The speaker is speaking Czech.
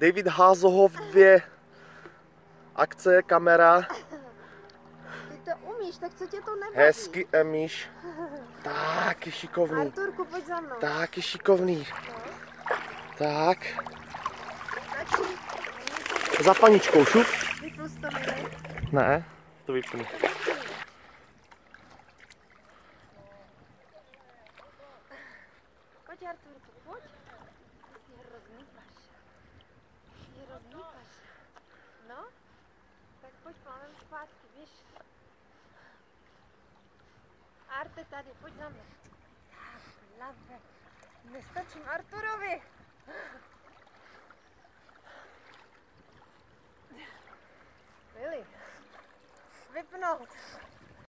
David Házohov 2. Akce, kamera. Ty to umíš, tak co tě to nebaví? Hezky, Emíš. Tak, je šikovný. Arturku, pojď za mnou. Tak, je šikovný. Tak. Stačí. Za paničkou, šup. Vypnu to, milý. Ne, to vypnu. Pojď, Arturku, pojď. Ty jsi hrozný paša. Ty jsi hrozný paša. No, tak pojď plánem zpátky, běž. Arte tady, pojď za mnou. Tak, lave. Nestačím Arturovi. Lili, vypnout.